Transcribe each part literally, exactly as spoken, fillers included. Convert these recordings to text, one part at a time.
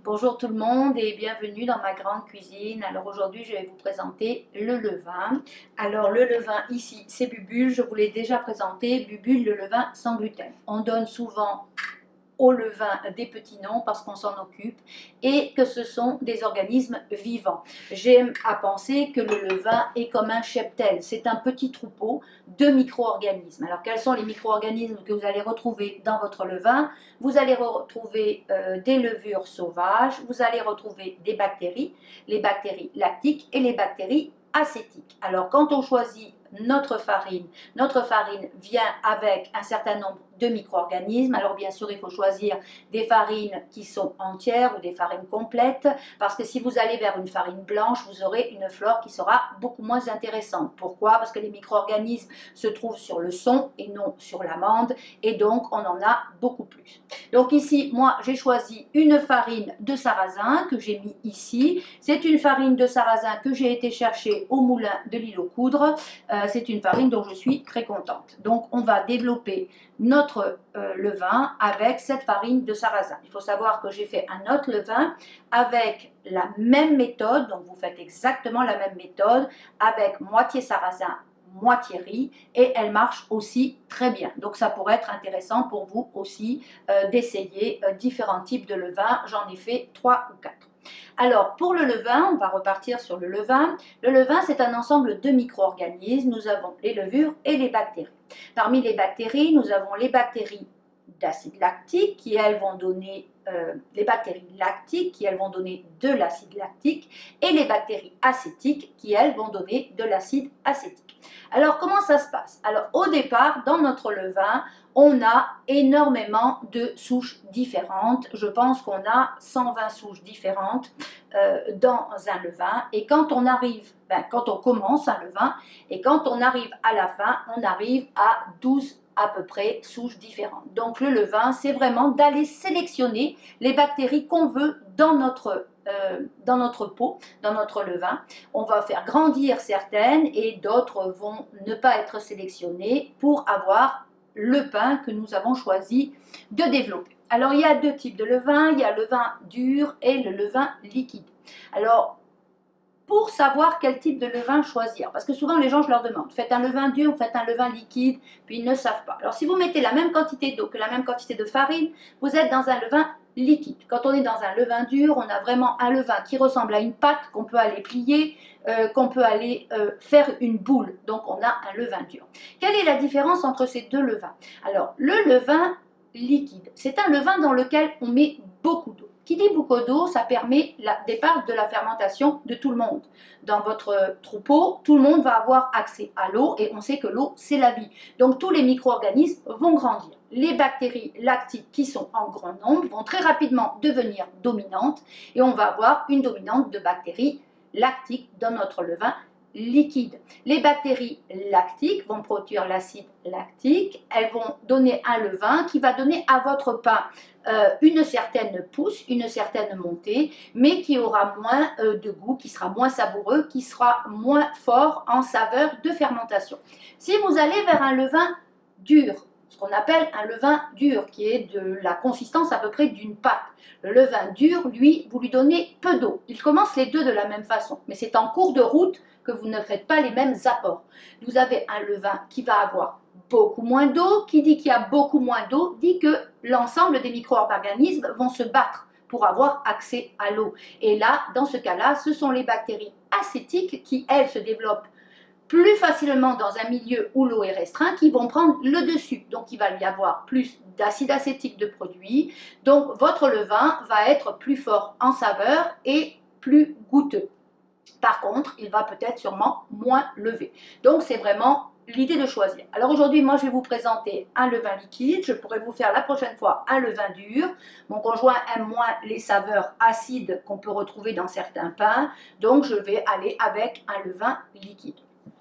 Bonjour tout le monde et bienvenue dans ma grande cuisine. Alors aujourd'hui je vais vous présenter le levain. Alors le levain ici c'est Bubule, je vous l'ai déjà présenté, Bubule le levain sans gluten. On donne souvent au levain des petits noms parce qu'on s'en occupe et que ce sont des organismes vivants. J'aime à penser que le levain est comme un cheptel, c'est un petit troupeau de micro-organismes. Alors quels sont les micro-organismes que vous allez retrouver dans votre levain? Vous allez retrouver euh, des levures sauvages, vous allez retrouver des bactéries, les bactéries lactiques et les bactéries acétiques. Alors quand on choisit notre farine, notre farine vient avec un certain nombre de micro-organismes. Alors bien sûr il faut choisir des farines qui sont entières ou des farines complètes, parce que si vous allez vers une farine blanche, vous aurez une flore qui sera beaucoup moins intéressante. Pourquoi? Parce que les micro-organismes se trouvent sur le son et non sur l'amande, et donc on en a beaucoup plus. Donc ici moi j'ai choisi une farine de sarrasin que j'ai mis ici. C'est une farine de sarrasin que j'ai été chercher au moulin de l'île aux Coudres. Euh, c'est une farine dont je suis très contente. Donc on va développer notre euh, levain avec cette farine de sarrasin. Il faut savoir que j'ai fait un autre levain avec la même méthode, donc vous faites exactement la même méthode avec moitié sarrasin, moitié riz, et elle marche aussi très bien. Donc ça pourrait être intéressant pour vous aussi euh, d'essayer euh, différents types de levain. J'en ai fait trois ou quatre. Alors pour le levain, on va repartir sur le levain. Le levain c'est un ensemble de micro-organismes. Nous avons les levures et les bactéries. Parmi les bactéries, nous avons les bactéries d'acide lactique qui elles vont donner euh, les bactéries lactiques qui elles vont donner de l'acide lactique et les bactéries acétiques qui elles vont donner de l'acide acétique. Alors comment ça se passe? Alors au départ dans notre levain on a énormément de souches différentes. Je pense qu'on a cent vingt souches différentes euh, dans un levain, et quand on arrive, ben, quand on commence un levain et quand on arrive à la fin, on arrive à douze à peu près souches différentes. Donc le levain, c'est vraiment d'aller sélectionner les bactéries qu'on veut dans notre, euh, dans notre pot, dans notre levain. On va faire grandir certaines et d'autres vont ne pas être sélectionnées pour avoir le pain que nous avons choisi de développer. Alors il y a deux types de levain, il y a le levain dur et le levain liquide. Alors pour savoir quel type de levain choisir, parce que souvent les gens, je leur demande, faites un levain dur, faites un levain liquide, puis ils ne savent pas. Alors si vous mettez la même quantité d'eau que la même quantité de farine, vous êtes dans un levain liquide. Quand on est dans un levain dur, on a vraiment un levain qui ressemble à une pâte qu'on peut aller plier, euh, qu'on peut aller euh, faire une boule. Donc on a un levain dur. Quelle est la différence entre ces deux levains? Alors le levain liquide, c'est un levain dans lequel on met beaucoup d'eau. Qui dit beaucoup d'eau, ça permet le départ de la fermentation de tout le monde. Dans votre troupeau, tout le monde va avoir accès à l'eau et on sait que l'eau, c'est la vie. Donc tous les micro-organismes vont grandir. Les bactéries lactiques qui sont en grand nombre vont très rapidement devenir dominantes et on va avoir une dominante de bactéries lactiques dans notre levain liquide. Les bactéries lactiques vont produire l'acide lactique, elles vont donner un levain qui va donner à votre pain euh, une certaine pousse, une certaine montée, mais qui aura moins euh, de goût, qui sera moins savoureux, qui sera moins fort en saveur de fermentation. Si vous allez vers un levain dur, ce qu'on appelle un levain dur, qui est de la consistance à peu près d'une pâte. Le levain dur, lui, vous lui donnez peu d'eau. Il commence les deux de la même façon, mais c'est en cours de route que vous ne faites pas les mêmes apports. Vous avez un levain qui va avoir beaucoup moins d'eau. Qui dit qu'il y a beaucoup moins d'eau, dit que l'ensemble des micro-organismes vont se battre pour avoir accès à l'eau. Et là, dans ce cas-là, ce sont les bactéries acétiques qui, elles, se développent plus facilement dans un milieu où l'eau est restreinte, qui vont prendre le dessus. Donc il va y avoir plus d'acide acétique de produit. Donc votre levain va être plus fort en saveur et plus goûteux. Par contre, il va peut-être sûrement moins lever. Donc c'est vraiment l'idée de choisir. Alors aujourd'hui, moi je vais vous présenter un levain liquide. Je pourrais vous faire la prochaine fois un levain dur. Mon conjoint aime moins les saveurs acides qu'on peut retrouver dans certains pains. Donc je vais aller avec un levain liquide.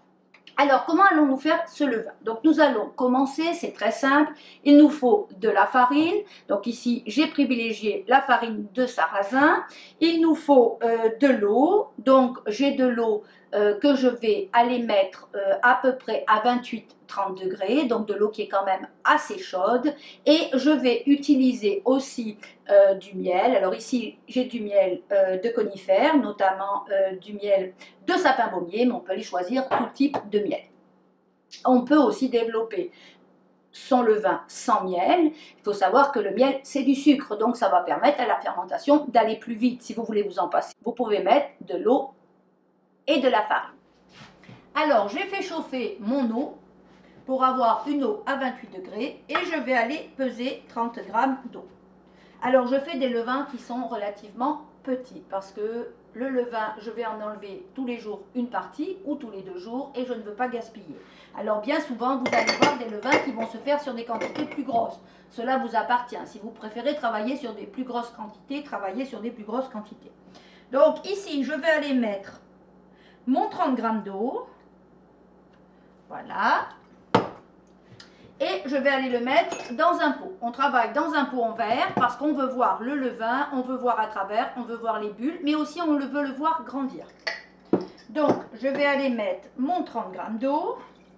Alors, comment allons-nous faire ce levain? Donc, nous allons commencer, c'est très simple. Il nous faut de la farine. Donc, ici, j'ai privilégié la farine de sarrasin. Il nous faut euh, de l'eau. Donc, j'ai de l'eau euh, que je vais aller mettre euh, à peu près à vingt-huit à trente degrés, donc de l'eau qui est quand même assez chaude. Et je vais utiliser aussi euh, du miel. Alors ici, j'ai du miel euh, de conifères, notamment euh, du miel de sapin baumier, mais on peut aller choisir tout type de miel. On peut aussi développer son levain sans miel. Il faut savoir que le miel, c'est du sucre, donc ça va permettre à la fermentation d'aller plus vite. Si vous voulez vous en passer, vous pouvez mettre de l'eau et de la farine. Alors, j'ai fait chauffer mon eau pour avoir une eau à vingt-huit degrés et je vais aller peser trente grammes d'eau. Alors, je fais des levains qui sont relativement petits parce que le levain, je vais en enlever tous les jours une partie ou tous les deux jours et je ne veux pas gaspiller. Alors, bien souvent, vous allez voir des levains qui vont se faire sur des quantités plus grosses. Cela vous appartient. Si vous préférez travailler sur des plus grosses quantités, travaillez sur des plus grosses quantités. Donc, ici, je vais aller mettre mon trente grammes d'eau. Voilà. Et je vais aller le mettre dans un pot. On travaille dans un pot en verre parce qu'on veut voir le levain, on veut voir à travers, on veut voir les bulles, mais aussi on veut le voir grandir. Donc, je vais aller mettre mon trente grammes d'eau.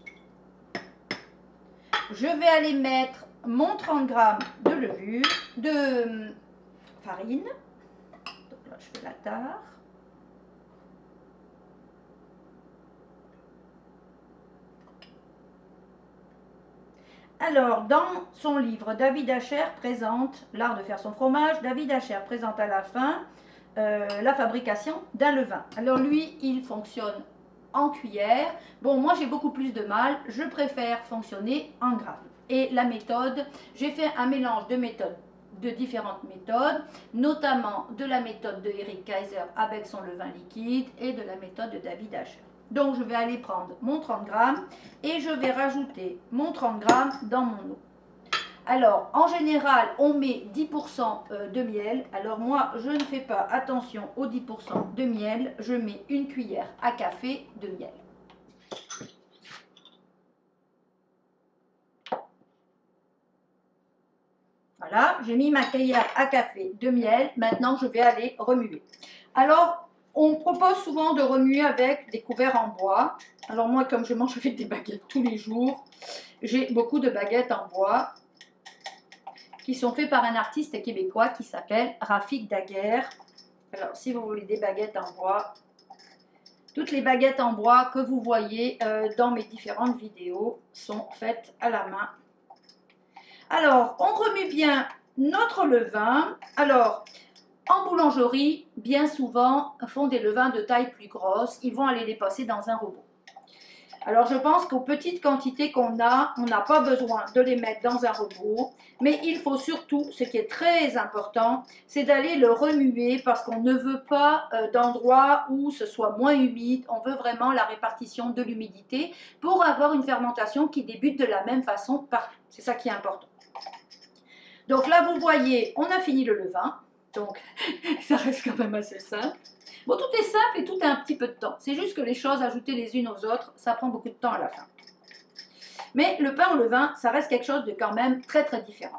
Je vais aller mettre mon trente grammes de levure, de farine. Donc là, je fais la tare. Alors, dans son livre, David Acher présente l'art de faire son fromage. David Acher présente à la fin euh, la fabrication d'un levain. Alors lui, il fonctionne en cuillère. Bon, moi j'ai beaucoup plus de mal. Je préfère fonctionner en gramme. Et la méthode, j'ai fait un mélange de méthodes, de différentes méthodes, notamment de la méthode de Eric Kaiser avec son levain liquide et de la méthode de David Acher. Donc, je vais aller prendre mon trente grammes et je vais rajouter mon trente grammes dans mon eau. Alors, en général, on met dix pour cent de miel. Alors, moi, je ne fais pas attention aux dix pour cent de miel. Je mets une cuillère à café de miel. Voilà, j'ai mis ma cuillère à café de miel. Maintenant, je vais aller remuer. Alors, on propose souvent de remuer avec des couverts en bois. Alors moi, comme je mange avec des baguettes tous les jours, j'ai beaucoup de baguettes en bois qui sont faites par un artiste québécois qui s'appelle Rafik Daguerre. Alors, si vous voulez des baguettes en bois, toutes les baguettes en bois que vous voyez euh, dans mes différentes vidéos sont faites à la main. Alors, on remue bien notre levain. Alors, en boulangerie, bien souvent, font des levains de taille plus grosse. Ils vont aller les passer dans un robot. Alors, je pense qu'aux petites quantités qu'on a, on n'a pas besoin de les mettre dans un robot. Mais il faut surtout, ce qui est très important, c'est d'aller le remuer parce qu'on ne veut pas euh, d'endroits où ce soit moins humide. On veut vraiment la répartition de l'humidité pour avoir une fermentation qui débute de la même façon partout. C'est ça qui est important. Donc là, vous voyez, on a fini le levain. Donc, ça reste quand même assez simple. Bon, tout est simple et tout a un petit peu de temps. C'est juste que les choses ajoutées les unes aux autres, ça prend beaucoup de temps à la fin. Mais le pain au levain, ça reste quelque chose de quand même très très différent.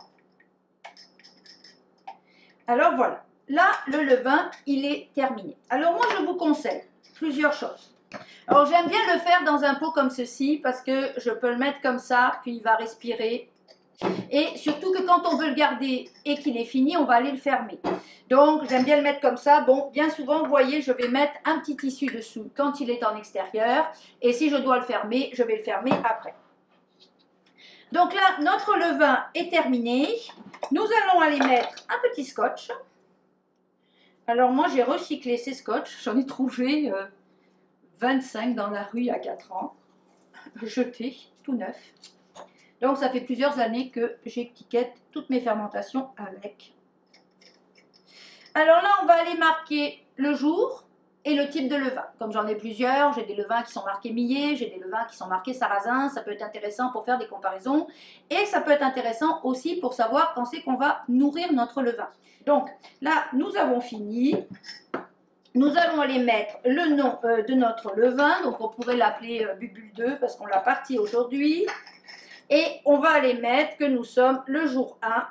Alors voilà, là, le levain, il est terminé. Alors moi, je vous conseille plusieurs choses. Alors j'aime bien le faire dans un pot comme ceci parce que je peux le mettre comme ça, puis il va respirer. Et surtout que quand on veut le garder et qu'il est fini, on va aller le fermer. Donc, j'aime bien le mettre comme ça. Bon, bien souvent, vous voyez, je vais mettre un petit tissu dessous quand il est en extérieur. Et si je dois le fermer, je vais le fermer après. Donc là, notre levain est terminé. Nous allons aller mettre un petit scotch. Alors moi, j'ai recyclé ces scotch. J'en ai trouvé euh, vingt-cinq dans la rue il y a quatre ans. Jeté, tout neuf. Donc, ça fait plusieurs années que j'étiquette toutes mes fermentations avec. Alors là, on va aller marquer le jour et le type de levain. Comme j'en ai plusieurs, j'ai des levains qui sont marqués millet, j'ai des levains qui sont marqués sarrasin. Ça peut être intéressant pour faire des comparaisons. Et ça peut être intéressant aussi pour savoir quand c'est qu'on va nourrir notre levain. Donc là, nous avons fini. Nous allons aller mettre le nom euh, de notre levain. Donc on pourrait l'appeler euh, Bubule deux parce qu'on l'a parti aujourd'hui. Et on va aller mettre que nous sommes le jour un.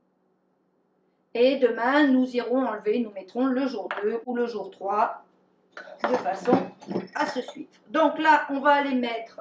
Et demain, nous irons enlever, nous mettrons le jour deux ou le jour trois. de façon à se suivre. Donc là, on va aller mettre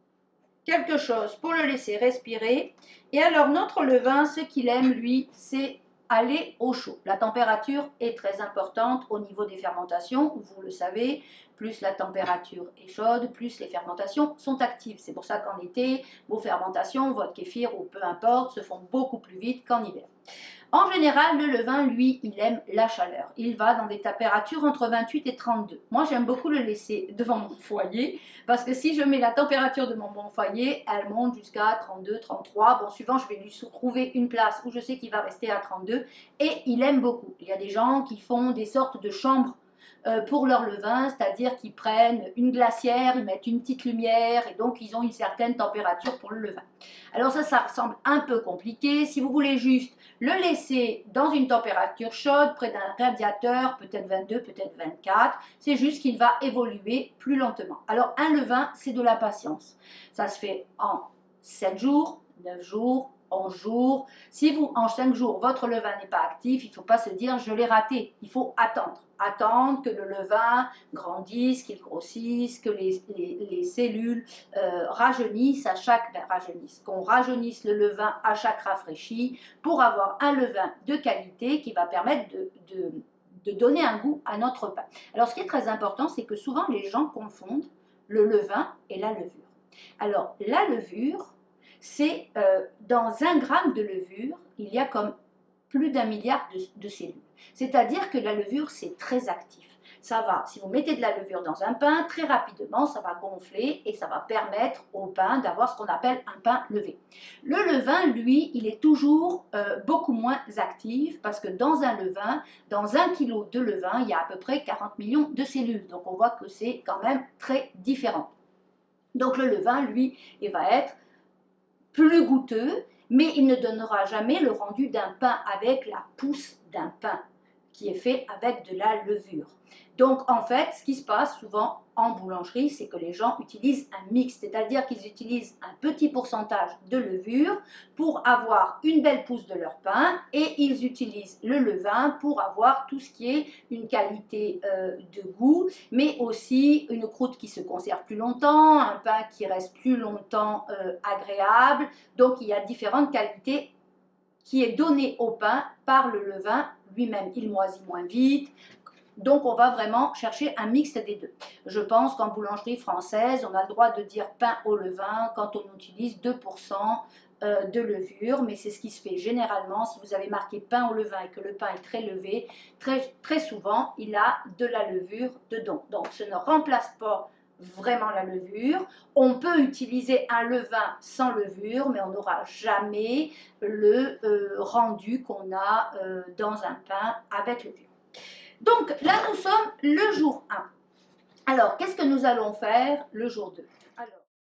quelque chose pour le laisser respirer. Et alors, notre levain, ce qu'il aime, lui, c'est aller au chaud. La température est très importante au niveau des fermentations, vous le savez. Plus la température est chaude, plus les fermentations sont actives. C'est pour ça qu'en été, vos fermentations, votre kéfir ou peu importe, se font beaucoup plus vite qu'en hiver. En général, le levain, lui, il aime la chaleur. Il va dans des températures entre vingt-huit et trente-deux. Moi, j'aime beaucoup le laisser devant mon foyer parce que si je mets la température de mon, mon foyer, elle monte jusqu'à trente-deux, trente-trois. Bon, suivant, je vais lui trouver une place où je sais qu'il va rester à trente-deux et il aime beaucoup. Il y a des gens qui font des sortes de chambres Euh, pour leur levain, c'est-à-dire qu'ils prennent une glacière, ils mettent une petite lumière et donc ils ont une certaine température pour le levain. Alors ça, ça semble un peu compliqué. Si vous voulez juste le laisser dans une température chaude, près d'un radiateur, peut-être vingt-deux, peut-être vingt-quatre, c'est juste qu'il va évoluer plus lentement. Alors un levain, c'est de la patience. Ça se fait en sept jours, neuf jours, onze jours. Si vous, en cinq jours, votre levain n'est pas actif, il ne faut pas se dire je l'ai raté. Il faut attendre. Attendre que le levain grandisse, qu'il grossisse, que les, les, les cellules euh, rajeunissent à chaque ben, rajeunissent, qu'on rajeunisse le levain à chaque rafraîchi pour avoir un levain de qualité qui va permettre de, de, de donner un goût à notre pain. Alors ce qui est très important, c'est que souvent les gens confondent le levain et la levure. Alors la levure, c'est euh, dans un gramme de levure, il y a comme plus d'un milliard de, de cellules. C'est-à-dire que la levure, c'est très actif. Ça va, si vous mettez de la levure dans un pain, très rapidement, ça va gonfler et ça va permettre au pain d'avoir ce qu'on appelle un pain levé. Le levain, lui, il est toujours euh, beaucoup moins actif parce que dans un levain, dans un kilo de levain, il y a à peu près quarante millions de cellules. Donc on voit que c'est quand même très différent. Donc le levain, lui, il va être plus goûteux, mais il ne donnera jamais le rendu d'un pain avec la pousse d'un pain qui est fait avec de la levure. Donc en fait, ce qui se passe souvent en boulangerie, c'est que les gens utilisent un mix, c'est-à-dire qu'ils utilisent un petit pourcentage de levure pour avoir une belle pousse de leur pain et ils utilisent le levain pour avoir tout ce qui est une qualité euh, de goût, mais aussi une croûte qui se conserve plus longtemps, un pain qui reste plus longtemps euh, agréable. Donc il y a différentes qualités qui est donnée au pain par le levain lui-même. Il moisit moins vite. Donc, on va vraiment chercher un mix des deux. Je pense qu'en boulangerie française, on a le droit de dire pain au levain quand on utilise deux pour cent de levure, mais c'est ce qui se fait généralement. Si vous avez marqué pain au levain et que le pain est très levé, très, très souvent, il a de la levure dedans. Donc, ce ne remplace pas vraiment la levure. On peut utiliser un levain sans levure, mais on n'aura jamais le euh, rendu qu'on a euh, dans un pain avec levure. Donc là, nous sommes le jour un. Alors, qu'est-ce que nous allons faire le jour deux? Alors,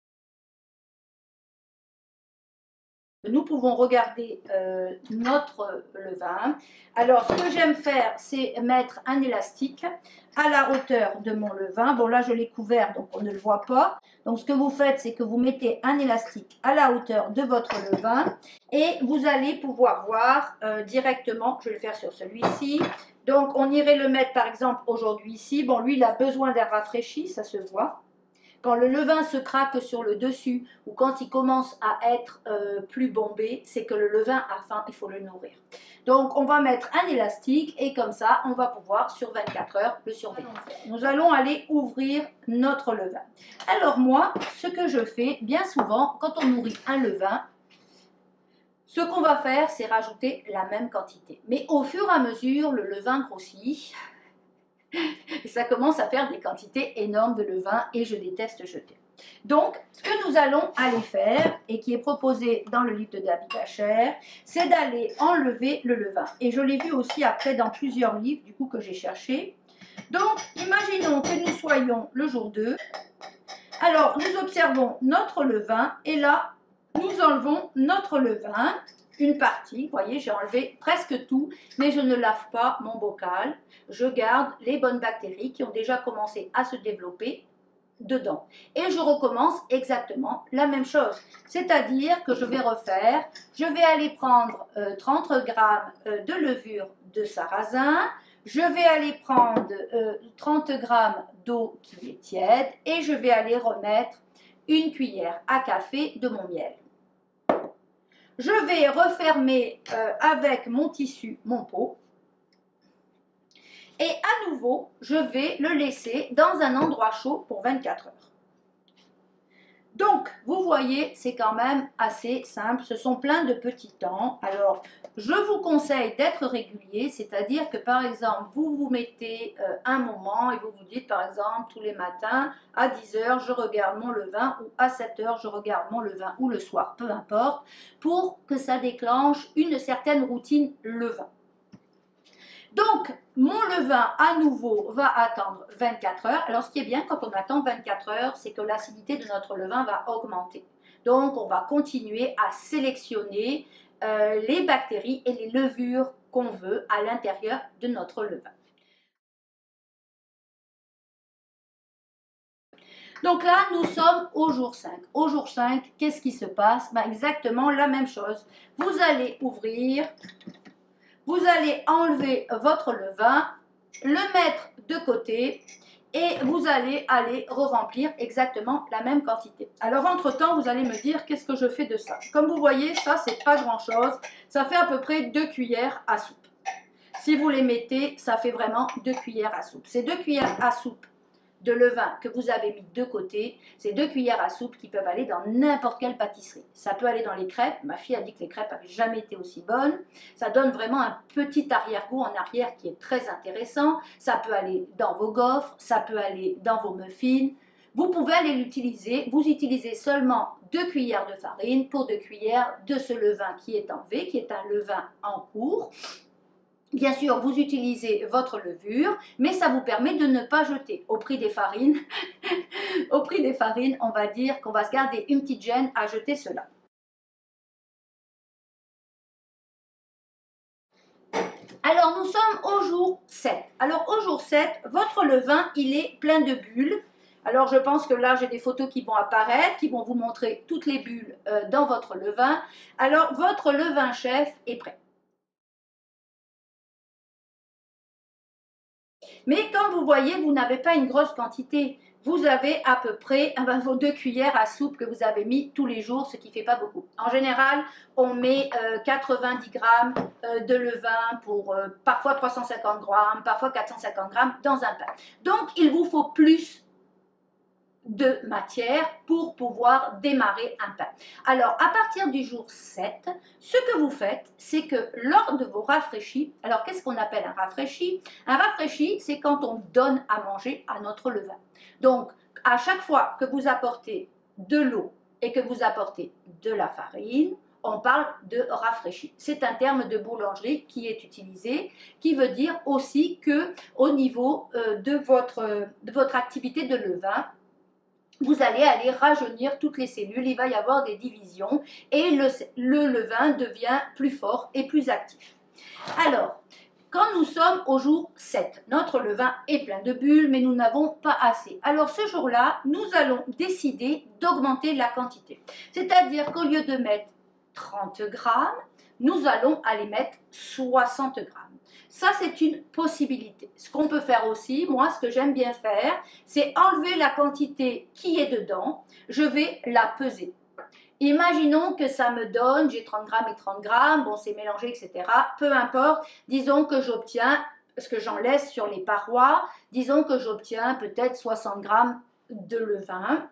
nous pouvons regarder euh, notre levain. Alors, ce que j'aime faire, c'est mettre un élastique à la hauteur de mon levain. Bon, là, je l'ai couvert, donc on ne le voit pas. Donc, ce que vous faites, c'est que vous mettez un élastique à la hauteur de votre levain et vous allez pouvoir voir euh, directement, je vais le faire sur celui-ci. Donc, on irait le mettre, par exemple, aujourd'hui ici. Bon, lui, il a besoin d'air rafraîchi, ça se voit. Quand le levain se craque sur le dessus ou quand il commence à être euh, plus bombé, c'est que le levain a faim, il faut le nourrir. Donc, on va mettre un élastique et comme ça, on va pouvoir, sur vingt-quatre heures, le surveiller. Nous allons aller ouvrir notre levain. Alors moi, ce que je fais, bien souvent, quand on nourrit un levain, ce qu'on va faire, c'est rajouter la même quantité. Mais au fur et à mesure, le levain grossit. Et ça commence à faire des quantités énormes de levain et je déteste jeter. Donc, ce que nous allons aller faire, et qui est proposé dans le livre de David Asher, c'est d'aller enlever le levain. Et je l'ai vu aussi après dans plusieurs livres, du coup, que j'ai cherché. Donc, imaginons que nous soyons le jour deux. Alors, nous observons notre levain, et là, nous enlevons notre levain. Une partie, vous voyez, j'ai enlevé presque tout, mais je ne lave pas mon bocal. Je garde les bonnes bactéries qui ont déjà commencé à se développer dedans. Et je recommence exactement la même chose. C'est-à-dire que je vais refaire, je vais aller prendre euh, trente grammes euh, de levure de sarrasin, je vais aller prendre euh, trente grammes d'eau qui est tiède et je vais aller remettre une cuillère à café de mon miel. Je vais refermer euh, avec mon tissu mon pot et à nouveau, je vais le laisser dans un endroit chaud pour vingt-quatre heures. Donc, vous voyez, c'est quand même assez simple. Ce sont plein de petits temps. Alors, je vous conseille d'être régulier, c'est-à-dire que, par exemple, vous vous mettez euh, un moment et vous vous dites, par exemple, tous les matins, à dix heures, je regarde mon levain ou à sept heures, je regarde mon levain ou le soir, peu importe, pour que ça déclenche une certaine routine levain. Donc, mon levain, à nouveau, va attendre vingt-quatre heures. Alors, ce qui est bien quand on attend vingt-quatre heures, c'est que l'acidité de notre levain va augmenter. Donc, on va continuer à sélectionner euh, les bactéries et les levures qu'on veut à l'intérieur de notre levain. Donc là, nous sommes au jour cinq. Au jour cinq, qu'est-ce qui se passe? Ben, exactement la même chose. Vous allez ouvrir... Vous allez enlever votre levain, le mettre de côté et vous allez aller re-remplir exactement la même quantité. Alors entre-temps, vous allez me dire qu'est-ce que je fais de ça. Comme vous voyez, ça, c'est pas grand-chose. Ça fait à peu près deux cuillères à soupe. Si vous les mettez, ça fait vraiment deux cuillères à soupe. Ces deux cuillères à soupe de levain que vous avez mis de côté, c'est deux cuillères à soupe qui peuvent aller dans n'importe quelle pâtisserie. Ça peut aller dans les crêpes. Ma fille a dit que les crêpes n'avaient jamais été aussi bonnes. Ça donne vraiment un petit arrière-goût en arrière qui est très intéressant. Ça peut aller dans vos gaufres, ça peut aller dans vos muffins. Vous pouvez aller l'utiliser. Vous utilisez seulement deux cuillères de farine pour deux cuillères de ce levain qui est enlevé, qui est un levain en cours. Bien sûr, vous utilisez votre levure, mais ça vous permet de ne pas jeter. Au prix des farines, au prix des farines, on va dire qu'on va se garder une petite gêne à jeter cela. Alors, nous sommes au jour sept. Alors, au jour sept, votre levain, il est plein de bulles. Alors, je pense que là, j'ai des photos qui vont apparaître, qui vont vous montrer toutes les bulles euh, dans votre levain. Alors, votre levain chef est prêt. Mais comme vous voyez, vous n'avez pas une grosse quantité. Vous avez à peu près eh ben, vos deux cuillères à soupe que vous avez mis tous les jours, ce qui ne fait pas beaucoup. En général, on met euh, quatre-vingt-dix grammes euh, de levain pour euh, parfois trois cent cinquante grammes, parfois quatre cent cinquante grammes dans un pain. Donc, il vous faut plus de matière pour pouvoir démarrer un pain. Alors, à partir du jour sept, ce que vous faites, c'est que lors de vos rafraîchis, alors qu'est-ce qu'on appelle un rafraîchi? Un rafraîchi, c'est quand on donne à manger à notre levain. Donc, à chaque fois que vous apportez de l'eau et que vous apportez de la farine, on parle de rafraîchi. C'est un terme de boulangerie qui est utilisé, qui veut dire aussi que au niveau euh, de, votre, de votre activité de levain, vous allez aller rajeunir toutes les cellules, il va y avoir des divisions et le, le levain devient plus fort et plus actif. Alors, quand nous sommes au jour sept, notre levain est plein de bulles, mais nous n'avons pas assez. Alors ce jour-là, nous allons décider d'augmenter la quantité. C'est-à-dire qu'au lieu de mettre trente grammes, nous allons aller mettre soixante grammes. Ça, c'est une possibilité. Ce qu'on peut faire aussi, moi, ce que j'aime bien faire, c'est enlever la quantité qui est dedans. Je vais la peser. Imaginons que ça me donne, j'ai trente grammes et trente grammes, bon, c'est mélangé, et cetera. Peu importe, disons que j'obtiens, parce que j'en laisse sur les parois, disons que j'obtiens peut-être soixante grammes de levain.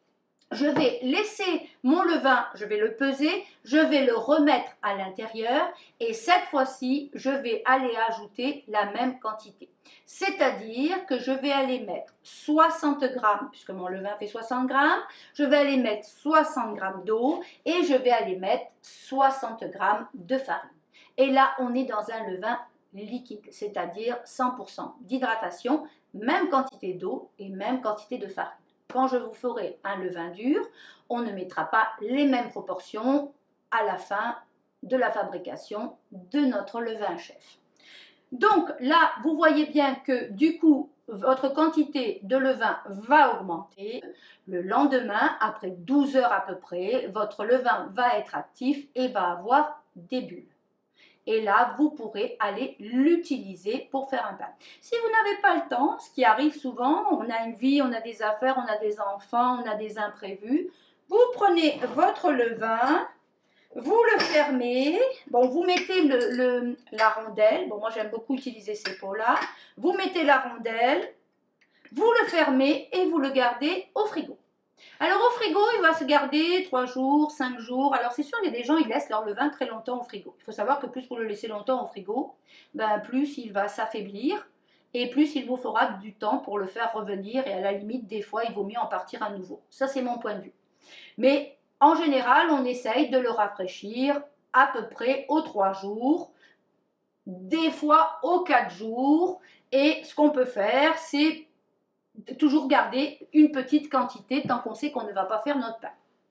Je vais laisser mon levain, je vais le peser, je vais le remettre à l'intérieur et cette fois-ci, je vais aller ajouter la même quantité. C'est-à-dire que je vais aller mettre soixante grammes, puisque mon levain fait soixante grammes, je vais aller mettre soixante grammes d'eau et je vais aller mettre soixante grammes de farine. Et là, on est dans un levain liquide, c'est-à-dire cent pour cent d'hydratation, même quantité d'eau et même quantité de farine. Quand je vous ferai un levain dur, on ne mettra pas les mêmes proportions à la fin de la fabrication de notre levain chef. Donc là, vous voyez bien que du coup, votre quantité de levain va augmenter. Le lendemain, après douze heures à peu près, votre levain va être actif et va avoir des bulles. et là, vous pourrez aller l'utiliser pour faire un pain. Si vous n'avez pas le temps, ce qui arrive souvent, on a une vie, on a des affaires, on a des enfants, on a des imprévus, vous prenez votre levain, vous le fermez, bon, vous mettez le, le, la rondelle, bon, moi j'aime beaucoup utiliser ces pots-là, vous mettez la rondelle, vous le fermez et vous le gardez au frigo. Alors au frigo, il va se garder trois jours, cinq jours. Alors c'est sûr, il y a des gens, ils laissent leur levain très longtemps au frigo. Il faut savoir que plus vous le laissez longtemps au frigo, ben, plus il va s'affaiblir et plus il vous faudra du temps pour le faire revenir. Et à la limite, des fois, il vaut mieux en partir à nouveau. Ça, c'est mon point de vue. Mais en général, on essaye de le rafraîchir à peu près aux trois jours, des fois aux quatre jours. Et ce qu'on peut faire, c'est toujours garder une petite quantité tant qu'on sait qu'on ne va pas faire notre pain.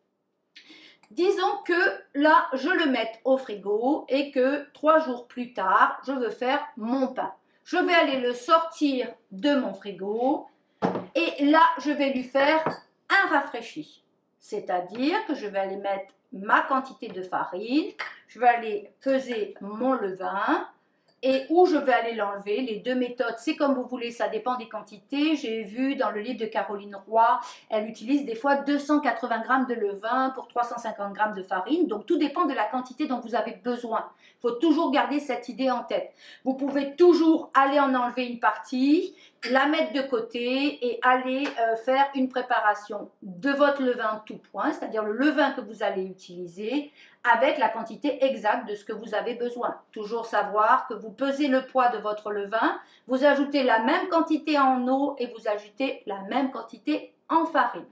Disons que là, je le mette au frigo et que trois jours plus tard, je veux faire mon pain. Je vais aller le sortir de mon frigo et là, je vais lui faire un rafraîchi. C'est-à-dire que je vais aller mettre ma quantité de farine, je vais aller peser mon levain, et où je vais aller l'enlever. Les deux méthodes, c'est comme vous voulez, ça dépend des quantités. J'ai vu dans le livre de Caroline Roy, elle utilise des fois deux cent quatre-vingts grammes de levain pour trois cent cinquante grammes de farine. Donc tout dépend de la quantité dont vous avez besoin. Il faut toujours garder cette idée en tête. Vous pouvez toujours aller en enlever une partie, la mettre de côté et aller euh, faire une préparation de votre levain tout point, c'est-à-dire le levain que vous allez utiliser avec la quantité exacte de ce que vous avez besoin. Toujours savoir que vous pesez le poids de votre levain, vous ajoutez la même quantité en eau et vous ajoutez la même quantité en farine.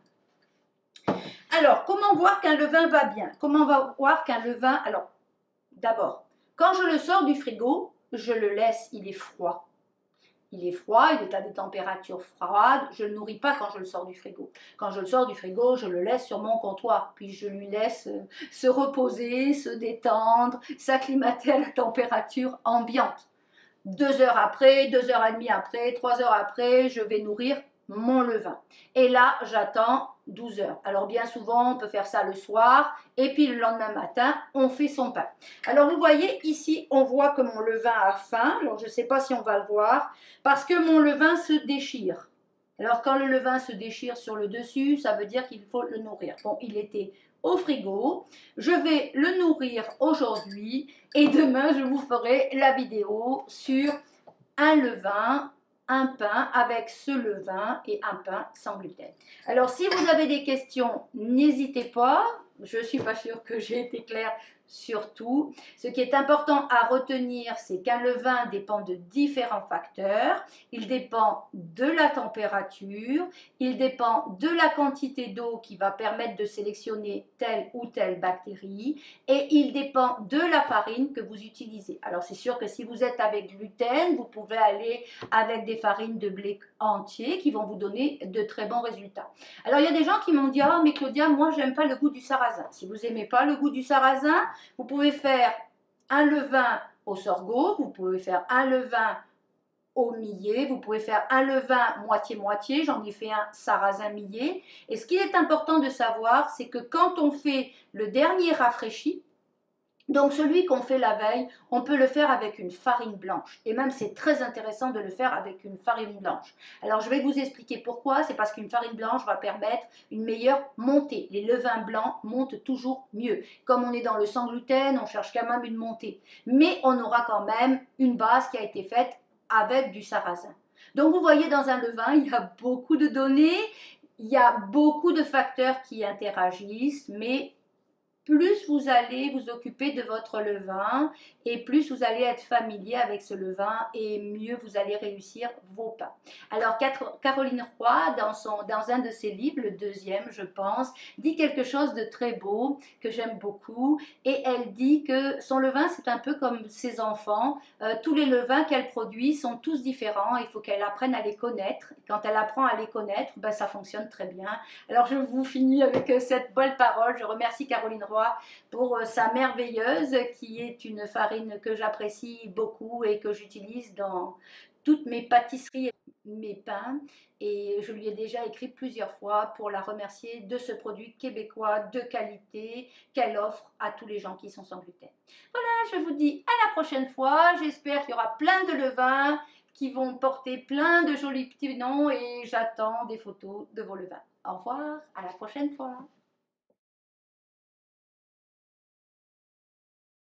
Alors, comment voir qu'un levain va bien? Comment voir qu'un levain... Alors, d'abord, quand je le sors du frigo, je le laisse, il est froid. Il est froid, il est à des températures froides, je ne le nourris pas quand je le sors du frigo. Quand je le sors du frigo, je le laisse sur mon comptoir, puis je lui laisse euh, se reposer, se détendre, s'acclimater à la température ambiante. Deux heures après, deux heures et demie après, trois heures après, je vais nourrir mon levain. Et là, j'attends douze heures. Alors bien souvent, on peut faire ça le soir et puis le lendemain matin, on fait son pain. Alors vous voyez ici, on voit que mon levain a faim. Alors je ne sais pas si on va le voir parce que mon levain se déchire. Alors quand le levain se déchire sur le dessus, ça veut dire qu'il faut le nourrir. Bon, il était au frigo. Je vais le nourrir aujourd'hui et demain, je vous ferai la vidéo sur un levain, un pain avec ce levain et un pain sans gluten. Alors, si vous avez des questions, n'hésitez pas. Je ne suis pas sûre que j'ai été claire sur tout. Ce qui est important à retenir, c'est qu'un levain dépend de différents facteurs. Il dépend de la température, il dépend de la quantité d'eau qui va permettre de sélectionner telle ou telle bactérie et il dépend de la farine que vous utilisez. Alors, c'est sûr que si vous êtes avec gluten, vous pouvez aller avec des farines de blé entier qui vont vous donner de très bons résultats. Alors, il y a des gens qui m'ont dit « Ah, mais Claudia, moi, j'aime pas le goût du sarrasin. » Si vous n'aimez pas le goût du sarrasin, vous pouvez faire un levain au sorgho, vous pouvez faire un levain au millet, vous pouvez faire un levain moitié-moitié, j'en ai fait un sarrasin millet. Et ce qui est important de savoir, c'est que quand on fait le dernier rafraîchi, donc celui qu'on fait la veille, on peut le faire avec une farine blanche. Et même c'est très intéressant de le faire avec une farine blanche. Alors je vais vous expliquer pourquoi. C'est parce qu'une farine blanche va permettre une meilleure montée. Les levains blancs montent toujours mieux. Comme on est dans le sans gluten, on cherche quand même une montée. Mais on aura quand même une base qui a été faite avec du sarrasin. Donc vous voyez, dans un levain, il y a beaucoup de données, il y a beaucoup de facteurs qui interagissent, mais plus vous allez vous occuper de votre levain et plus vous allez être familier avec ce levain et mieux vous allez réussir vos pains. Alors Caroline Roy, dans, son, dans un de ses livres, le deuxième je pense, dit quelque chose de très beau que j'aime beaucoup et elle dit que son levain c'est un peu comme ses enfants. Euh, tous les levains qu'elle produit sont tous différents, il faut qu'elle apprenne à les connaître. Quand elle apprend à les connaître, ben, ça fonctionne très bien. Alors je vous finis avec cette belle parole. Je remercie Caroline Roy pour sa merveilleuse qui est une farine que j'apprécie beaucoup et que j'utilise dans toutes mes pâtisseries. mes pains et je lui ai déjà écrit plusieurs fois pour la remercier de ce produit québécois de qualité qu'elle offre à tous les gens qui sont sans gluten. Voilà, je vous dis à la prochaine fois. J'espère qu'il y aura plein de levains qui vont porter plein de jolis petits noms et j'attends des photos de vos levains. Au revoir, à la prochaine fois.